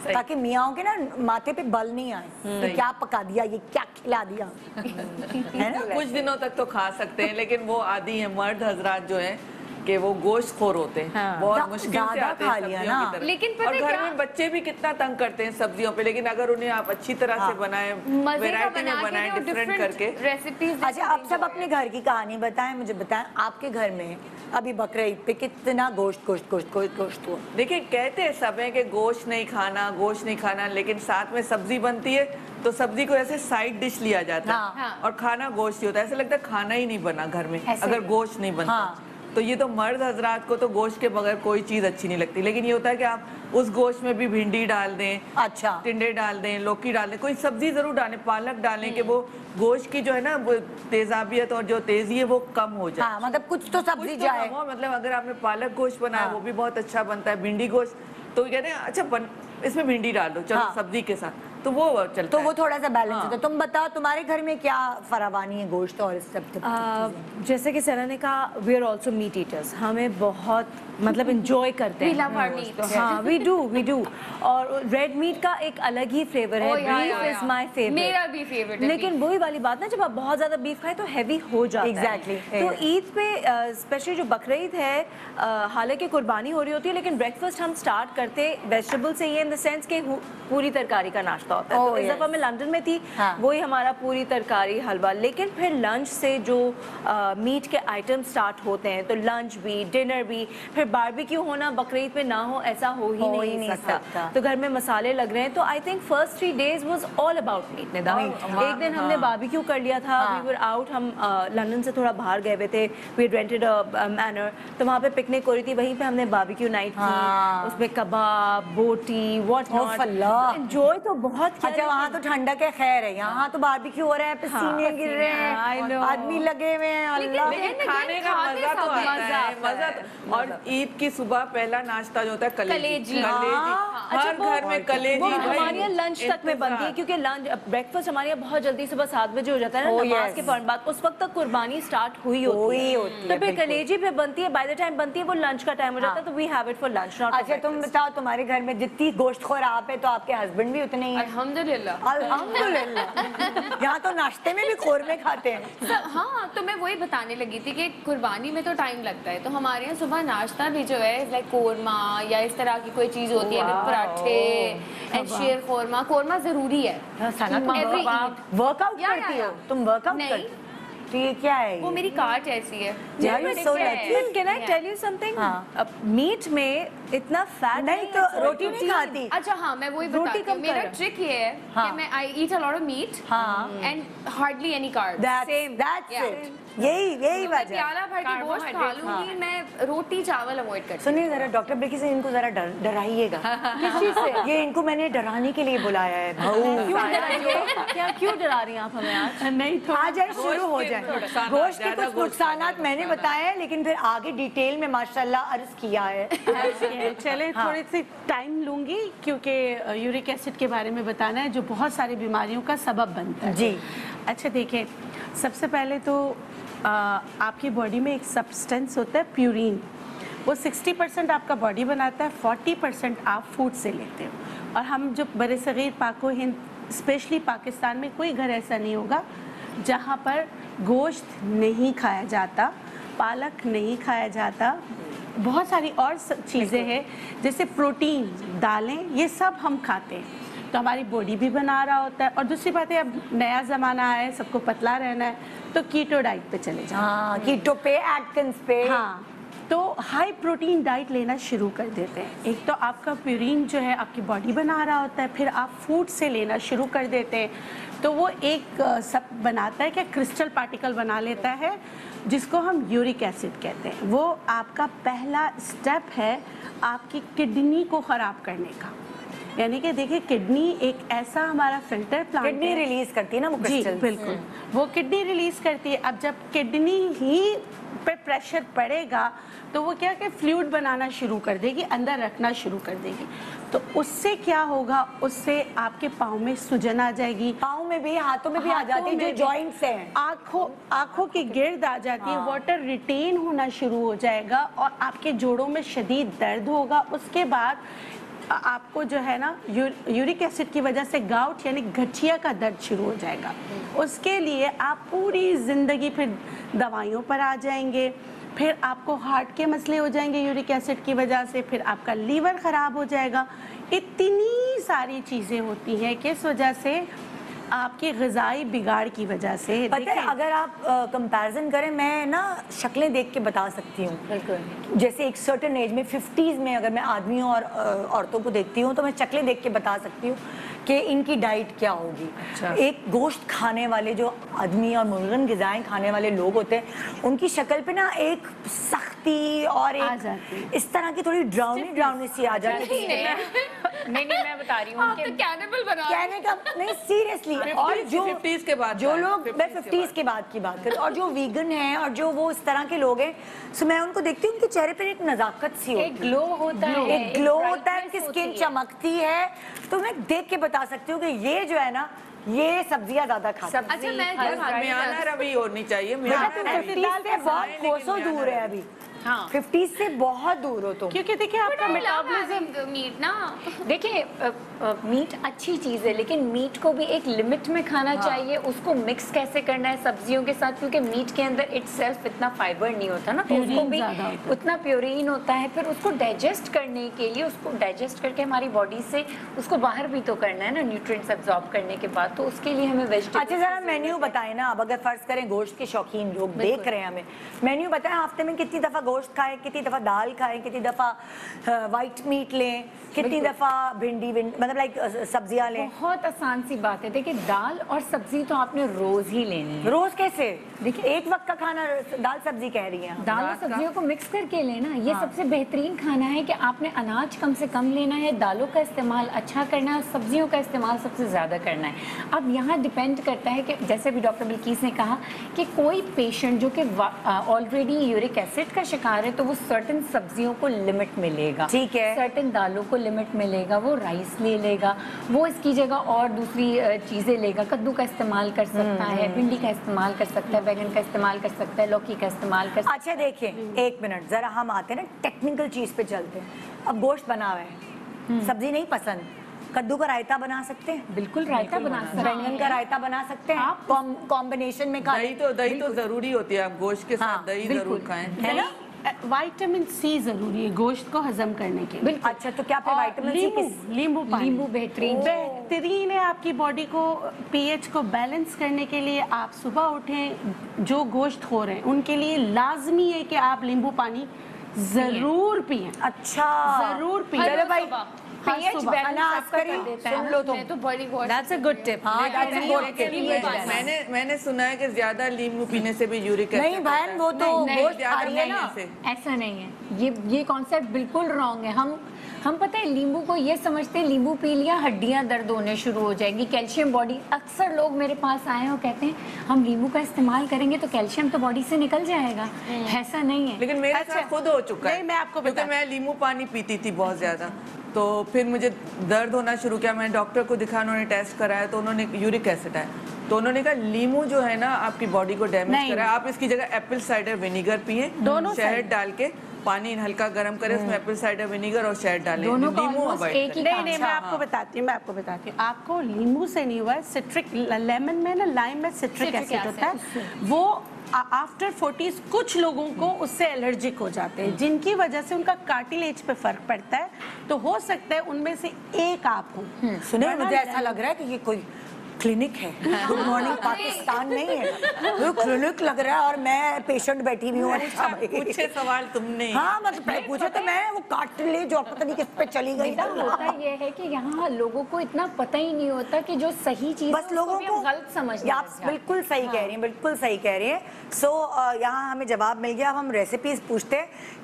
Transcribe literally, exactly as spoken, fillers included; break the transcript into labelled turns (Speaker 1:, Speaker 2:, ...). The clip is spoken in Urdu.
Speaker 1: تاکہ میاں کے نا ماتھے پہ بل نہیں آئے کیا پکا دیا یہ کیا کھلا دیا.
Speaker 2: کچھ دنوں تک تو کھا سکتے ہیں لیکن وہ عادی ہیں مرد حضرات جو ہیں کہ وہ گوشت خور ہوتے ہیں, بہت مشکل سے آتے ہیں سبزیوں کی طرف.
Speaker 3: لیکن
Speaker 2: اور گھر میں بچے بھی کتنا تنگ کرتے ہیں سبزیوں پہ, لیکن اگر انہیں آپ اچھی طرح سے بنائیں, ویرائٹی میں بنائیں, ڈیفرنٹ کر کے
Speaker 3: ریسیپیز.
Speaker 1: اچھا اب سب اپنے گھر کی کہانی بتائیں, مجھے بتائیں آپ کے گھر میں ابھی بقرعید پہ کتنا گوشت گوشت گوشت گوشت گوشت ہوا؟
Speaker 2: دیکھیں کہتے ہیں سب ہیں کہ گوشت نہیں کھانا گوشت نہیں کھانا, لیکن ساتھ میں سبزی بنتی ہے تو سبزی کو ایسے سائیڈ ڈش لیا جاتا ہے اور کھانا گوشت ہی ہوتا ہے. ایسا لگتا ہے کھانا ہی نہیں بنا گھر میں اگر گوشت نہیں بنتا. تو یہ تو مرد حضرات کو تو گوشت کے بغیر کوئی چیز اچھی نہیں لگتی, لیکن یہ ہوتا ہے کہ آپ اس گوشت میں بھی بھنڈی ڈال دیں,
Speaker 1: اچھا
Speaker 2: ٹنڈے ڈال دیں, لوکی ڈال دیں, کوئی سبزی ضرور ڈالیں, پالک ڈالیں کہ وہ گوشت کی جو ہے نا تیزابیت اور جو تیزی ہے وہ کم ہو جائے.
Speaker 1: مطلب کچھ تو سبزی جائے,
Speaker 2: مطلب اگر آپ نے پالک گوشت بنایا وہ بھی بہت اچھا بنتا ہے, بھنڈی گوشت تو کہتے ہیں اچھا اس میں بھنڈی ڈال دو چلو سبزی کے ساتھ, تو وہ چلتا ہے,
Speaker 1: تو وہ تھوڑا سا بیلنس ہوتا ہے. تم بتاؤ تمہارے گھر میں کیا فراوانی ہے گوشت اور اس سب چیزیں؟
Speaker 4: جیسے کہ سینا نے کہا we are also meat eaters, ہمیں بہت مطلب انجوائے کرتے ہیں. ہاں وی ڈو وی ڈو اور ریڈ میٹ کا ایک الگ ہی فلیور ہے, بیف از مائی فیوریٹ,
Speaker 3: میرا بھی فیوریٹ.
Speaker 4: لیکن وہی والی بات نا جب آپ بہت زیادہ بیف کھائیں تو ہیوی ہو جاتا ہے.
Speaker 1: ایگزیکٹلی.
Speaker 4: تو عید پہ اسپیشلی جو بقرعید ہے, حالانکہ قربانی ہو رہی ہوتی ہے لیکن بریکفاسٹ ہم اسٹارٹ کرتے ویجیٹیبل سے, یہ ان دا سینس کہ پوری ترکاری کا ناشتہ ہوتا ہے. تو اس دفعہ میں لندن میں تھی, وہی ہمارا پوری ترکاری حلوہ, لیکن پھر لنچ سے جو میٹ کے آئٹم سٹارٹ ہوتے ہیں تو لنچ بھی ڈنر بھی, پھر باربیکیو ہونا بقرعید پہ نہ ہو ایسا ہو ہی نہیں سکتا. تو گھر میں مسالے لگ رہے ہیں, تو I think first three days was all about meat. Nida ایک دن ہم نے باربیکیو کر لیا تھا, وی ور آؤٹ, ہم لندن سے تھوڑا باہر گئے ہوئے تھے, وی رینٹڈ اے مینر, تو وہاں پہ پکنک ہو رہی تھی, وہیں پہ ہم نے باربیکیو نائٹ کی, اس میں کباب بوٹی واٹ ناٹ, انجوائے تو بہت کیا.
Speaker 1: اچھا وہاں تو ٹھنڈک ہے خیر ہے, یہاں تو باربیکیو ہو رہا ہے, پسینے گر رہے ہیں, آدمی لگے ہوئے ہیں, اللہ.
Speaker 2: لیکن کھانے کا مزہ تو آتا ہے, مزہ. اور عید کی صبح پہلا ناشتہ جو ہوتا ہے کلیجی, ہر گھر میں کلیجی
Speaker 4: ہمارے یہاں لنچ تک میں بنتی ہے, کیونکہ لنچ بریکفاسٹ ہمارے یہاں بہت جلدی صبح سات بجے ہو جاتا ہے نا نماز کے فوراً بعد, اس وقت تک قربانی اسٹارٹ ہوئی ہوتی ہے, تو پھر کلیجی پہ بنتی ہے, بائی دا ٹائم بنتی ہے وہ لنچ کا ٹائم ہو جاتا ہے, تو we have it for lunch.
Speaker 1: اچھا تم بتاؤ تمہارے گھر میں جتنی گوشت خور آپ ہے تو آپ کے ہسبینڈ بھی اتنے ہی ہیں؟
Speaker 3: الحمدللہ
Speaker 1: الحمدللہ. یہاں تو ناشتے میں بھی قورمے کھاتے ہیں.
Speaker 3: ہاں تو میں وہی بتانے لگی تھی کہ قربانی میں تو ٹائم لگتا ہے, تو ہمارے یہاں صبح ناشتہ بھی جو ہے لائک قورمہ یا اس طرح کی کوئی چیز ہوتی ہے, پراٹھے اینڈ شیر قورمہ. قورمہ ضروری ہے.
Speaker 1: ورک آؤٹ کرتی ہو تم؟ ورک آؤٹ کرتی ہو؟ یہ کیا ہے؟
Speaker 3: وہ میری کارٹ ایسی ہے.
Speaker 4: Can I tell you something? Meat میں اتنا فیٹ
Speaker 1: نہیں, تو روٹی نہیں کھاتی.
Speaker 3: اچھا ہاں میں وہی بتاتی ہوں, میرا ٹرک یہ ہے کہ میں I eat a lot of meat and hardly any carbs.
Speaker 1: That's it. یہی یہی وجہ.
Speaker 3: پیالہ بھر کے گوشت کھا لوں گی میں, روٹی چاول اوائڈ کرتی ہوں.
Speaker 1: سنیے ذرا ڈاکٹر بلکی سے ان کو ذرا ڈرائیے گا. کس چیز سے؟ یہ ان کو میں نے ڈرانے کے لیے بلایا ہے.
Speaker 4: کیا کیوں ڈرا رہی ہیں آپ ہمیں آج؟
Speaker 1: نہیں آ جائے شروع ہو جائے. گوشت کے کچھ نقصانات میں نے بتایا ہے, لیکن پھر آگے ڈیٹیل میں ماشاءاللہ عرض کیا ہے.
Speaker 5: چلیں تھوڑی سی ٹائم لوں گی کیونکہ یورک ایسڈ کے بارے میں بتانا ہے جو بہت ساری بیماریوں کا سبب بنتا ہے.
Speaker 1: جی
Speaker 5: اچھا دیکھیں, سب سے پہلے تو آپ کی باڈی میں ایک سبسٹنس ہوتا ہے پیورین, وہ سکسٹی پرسینٹ آپ کا باڈی بناتا ہے, فورٹی پرسینٹ آپ فوڈ سے لیتے ہو. اور ہم جو بر صغیر پاک و ہند اسپیشلی پاکستان میں کوئی گھر ایسا نہیں ہوگا جہاں پر گوشت نہیں کھایا جاتا, پالک نہیں کھایا جاتا, بہت ساری اور چیزیں ہیں جیسے پروٹین, دالیں, یہ سب ہم کھاتے ہیں, تو ہماری باڈی بھی بنا رہا ہوتا ہے. اور دوسری بات ہے اب نیا زمانہ آیا ہے, سب کو پتلا رہنا ہے, تو کیٹو ڈائٹ پہ چلے جائیں.
Speaker 1: ہاں کیٹو پہ, ایٹکنز پہ.
Speaker 5: ہاں تو ہائی پروٹین ڈائٹ لینا شروع کر دیتے ہیں. ایک تو آپ کا پیورین جو ہے آپ کی باڈی بنا رہا ہوتا ہے, پھر آپ فوڈ سے لینا شروع کر دیتے ہیں, تو وہ ایک سب بناتا ہے کہ کرسٹل پارٹیکل بنا لیتا ہے جس کو ہم یورک ایسڈ کہتے ہیں. وہ آپ کا پہلا سٹیپ ہے آپ کی کڈنی کو خراب کرنے کا. یعنی کہ دیکھیں کڈنی ایک ایسا ہمارا فلٹر پلانٹ ہے,
Speaker 1: کڈنی ریلیز کرتی ہے نا وہ
Speaker 5: جی
Speaker 1: کرسٹل.
Speaker 5: بالکل, وہ کڈنی ریلیز کرتی ہے. اب جب کڈنی ہی پہ پریشر پڑے گا تو وہ کیا کہ فلوئڈ بنانا شروع کر دے گی, اندر رکھنا شروع کر دے گی. تو اس سے کیا ہوگا, اس سے آپ کے پاؤں میں سجن آ جائے گی,
Speaker 1: پاؤں میں بھی, ہاتھوں میں بھی آ جاتی ہے, جو جوائنٹس ہیں,
Speaker 5: آنکھوں آنکھوں کی گرد آ جاتی ہے, واٹر ریٹین ہونا شروع ہو جائے گا اور آپ کے جوڑوں میں شدید درد ہوگا. اس کے بعد आपको जो है ना यू, यूरिक एसिड की वजह से गाउट यानी गठिया का दर्द शुरू हो जाएगा। उसके लिए आप पूरी ज़िंदगी फिर दवाइयों पर आ जाएंगे, फिर आपको हार्ट के मसले हो जाएंगे यूरिक एसिड की वजह से, फिर आपका लीवर ख़राब हो जाएगा। इतनी सारी चीज़ें होती हैं कि इस वजह से आपकी ग़िज़ाई बिगाड़ की वजह से।
Speaker 1: पता है अगर आप कंपैरिजन करें, मैं ना शक्लें देख के बता सकती हूँ।
Speaker 4: बिल्कुल।
Speaker 1: जैसे एक सर्टेन एज में फिफ्टीज़ में अगर मैं आदमियों और औरतों को देखती हूँ तो मैं शक्लें देख के बता सकती हूँ कि इनकी डाइट क्या होगी।
Speaker 2: अच्छा।
Speaker 1: एक गोश्त खाने वाले जो आदमी और मुर्गन ग़िज़ाएं खाने वाले लोग होते हैं, उनकी शक्ल पे ना एक सख्ती और एक इस तरह की थोड़ी ड्राउनी ड्राउनी सी आ जाती है।
Speaker 4: नहीं नहीं मैं बता रही हूँ
Speaker 3: आप तो कैनिबल बना रहे
Speaker 1: कहने का नहीं, सीरियसली। और जो
Speaker 2: फिफ्टीज़ के बाद
Speaker 1: जो
Speaker 2: का है,
Speaker 1: लोग, मैं
Speaker 2: फिफ्टीज़ के
Speaker 1: फिफ्टीज़ के बाद की बात करूँ, और जो वीगन हैं और जो वो इस तरह के लोग हैं, सो मैं उनको देखती हूँ उनके चेहरे पर एक नज़ाकत सी होती है,
Speaker 4: एक ग्लो होता है,
Speaker 1: एक ग्लो होता है, उनकी
Speaker 4: brightness
Speaker 1: स्किन
Speaker 4: होती है।
Speaker 1: चमकती है। तो मैं देख के बता सकती हूँ कि ये जो है ना, ये सब्जियां ज्यादा खाते हैं।
Speaker 3: अच्छा मैं
Speaker 2: बस मियाना रवि होनी चाहिए, मियाना
Speaker 1: तुम
Speaker 2: रवि।
Speaker 1: फिफ्टीज़ से बहुत
Speaker 2: लेकिन
Speaker 1: कोसों
Speaker 2: मियाना
Speaker 1: दूर है
Speaker 2: रवि।
Speaker 1: अभी।
Speaker 4: हाँ।
Speaker 1: फिफ्टीज़ से बहुत दूर हो तुम।
Speaker 5: क्योंकि देखिए आपका मेटाबॉलिज्म
Speaker 3: मीट ना
Speaker 4: देखिए मीट अच्छी चीज़ है, लेकिन मीट को भी एक लिमिट में खाना चाहिए। उसको मिक्स कैसे करना है सब्जियों के साथ, क्योंकि मीट के अंदर इटसेल्फ इतना फाइबर नहीं होता ना, तो उसको
Speaker 5: प्यूरीन
Speaker 4: भी
Speaker 5: ज़्यादा होता है।
Speaker 4: उतना प्योरीन होता है। फिर उसको डाइजेस्ट करने के लिए, उसको डाइजेस्ट करके हमारी बॉडी से उसको बाहर भी तो करना है ना न्यूट्रिएंट्स एब्जॉर्ब करने के बाद, तो उसके लिए हमें वेजिटेबल।
Speaker 1: अच्छा जरा मेन्यू बताएं ना, अब अगर फर्ज करें गोश्त के शौकीन लोग देख रहे हैं हमें, मेन्यू बताएं हफ्ते में कितनी दफ़ा गोश्त खाएं, कितनी दफ़ा दाल खाएं, कितनी दफ़ा वाइट मीट लें, कितनी दफ़ा भिंडी मतलब लाइक सब्जियां लें।
Speaker 4: बहुत आसान सी बात है। देखिए दाल और सब्जी तो आपने रोज ही लेनी है।
Speaker 1: रोज कैसे?
Speaker 4: देखिए
Speaker 1: एक वक्त का खाना दाल सब्जी कह रही हैं।
Speaker 4: दाल और सब्जियों को मिक्स करके लेना, ये सबसे बेहतरीन खाना है कि आपने अनाज कम से कम लेना है, दालों का इस्तेमाल अच्छा करना है और सब्जियों का इस्तेमाल सबसे ज़्यादा करना है। अब यहाँ डिपेंड करता है कि जैसे भी डॉक्टर बिल्किस ने कहा कि कोई पेशेंट जो कि ऑलरेडी यूरिक एसिड का शिकार है तो वो सर्टेन सब्जियों को लिमिट में लेगा,
Speaker 1: ठीक है,
Speaker 4: सर्टेन दालों को लिमिट में लेगा, वो राइस ले लेगा, वो इसकी जगह और दूसरी चीज़ें लेगा। कद्दू का इस्तेमाल कर सकता है, भिंडी का इस्तेमाल कर सकता है, बैगन का इस्तेमाल कर सकता है, लौकी का इस्तेमाल कर सकता है।
Speaker 1: अच्छा देखिए एक मिनट जरा हम आते हैं ना टेक्निकल चीज़ पे चलते हैं। अब गोश्त बना हुआ है, सब्जी नहीं पसंद, कद्दू का रायता बना सकते हैं,
Speaker 4: बिल्कुल रायता बना सकते हैं,
Speaker 1: बैंगन का रायता बना सकते हैं, आप कॉम्बिनेशन में खा
Speaker 2: दही तो दही तो जरूरी होती है, आप गोश्त के साथ
Speaker 1: हाँ,
Speaker 2: दही जरूर खाएं,
Speaker 1: है ना।
Speaker 5: विटामिन सी जरूरी है गोश्त को हजम करने के लिए।
Speaker 1: अच्छा तो क्या फिर विटामिन सी
Speaker 5: नींबू
Speaker 1: किस
Speaker 5: नींबू पानी
Speaker 4: नींबू बेहतरीन
Speaker 5: बेहतरीन है आपकी बॉडी को पीएच को बैलेंस करने के लिए। आप सुबह उठें, जो गोश्त खो रहे हैं उनके लिए लाजमी है कि आप नींबू पानी जरूर पिएं।
Speaker 1: अच्छा
Speaker 5: जरूर पिएं।
Speaker 1: चलो भाई
Speaker 4: पीएच बैलेंस
Speaker 1: करी सुन लो तुम।
Speaker 3: मैं तो बड़ी गौर
Speaker 4: दैट्स अ गुड टिप।
Speaker 1: हाँ that's a good tip.
Speaker 2: मैंने मैंने सुना है कि ज्यादा नींबू पीने से भी यूरिक
Speaker 1: नहीं बहन वो तो
Speaker 4: नहीं,
Speaker 1: गोश्त खा रही है ना।
Speaker 4: ऐसा नहीं है, ये ये कॉन्सेप्ट बिल्कुल रॉन्ग है। हम हम पता है नींबू को ये समझते हैं नींबू पी लिया हड्डियां दर्द होने शुरू हो जाएगी, कैल्शियम बॉडी। अक्सर लोग मेरे पास आए और कहते हैं हम नींबू का इस्तेमाल करेंगे तो कैल्शियम तो बॉडी से निकल जाएगा। ऐसा नहीं है।
Speaker 2: लेकिन मेरे साथ खुद हो चुका है।
Speaker 5: नहीं, मैं आपको
Speaker 2: क्योंकि
Speaker 5: बता-
Speaker 2: मैं नींबू पानी पीती थी बहुत ज्यादा, तो फिर मुझे दर्द होना शुरू किया। मैंने डॉक्टर को दिखा, उन्होंने टेस्ट कराया तो उन्होंने यूरिक एसिड है, तो उन्होंने कहा नींबू जो है ना आपकी बॉडी को डैमेज करा है, आप इसकी जगह एप्पल साइडर विनीगर पिए,
Speaker 5: दोनों
Speaker 2: शहद डाल के पानी हल्का गर्म करें, उसमें एप्पल साइडर विनीगर और शहद डालें,
Speaker 4: दोनों का
Speaker 2: नींबू
Speaker 4: almost
Speaker 2: अवॉइड
Speaker 4: एक ही
Speaker 2: करें।
Speaker 5: नहीं नहीं मैं
Speaker 4: अच्छा,
Speaker 5: आपको बताती हूँ मैं आपको बताती हूँ आपको नींबू से नहीं हुआ, सिट्रिक लेमन में ना लाइम में सिट्रिक
Speaker 3: Citric
Speaker 5: एसिड
Speaker 3: acid,
Speaker 5: होता है, वो आफ्टर फोर्टीज कुछ लोगों को उससे एलर्जिक हो जाते हैं, जिनकी वजह से उनका कार्टिलेज पे फर्क पड़ता है। तो हो सकता है उनमें से एक आप हो।
Speaker 1: सुने मुझे ऐसा लग रहा है कि ये कोई क्लिनिक है, गुड मॉर्निंग पाकिस्तान नहीं है, ये क्लिनिक लग रहा है और मैं पेशेंट बैठी हुई हूँ। अच्छा भाई
Speaker 2: पूछे सवाल तुमने।
Speaker 1: हाँ मतलब पूछा तो मैं वो कार्टिलेज और पता नहीं किस पे चली गई
Speaker 4: बेटा होता ये है कि यहाँ लोगों को इतना पता ही नहीं होता कि जो सही चीज
Speaker 1: बस लोगों को
Speaker 4: गलत समझ।
Speaker 1: आप बिल्कुल सही कह रही हैं, बिल्कुल सही कह रही हैं। सो यहाँ हमें जवाब मिल गया। अब हम रेसिपीज पूछते हैं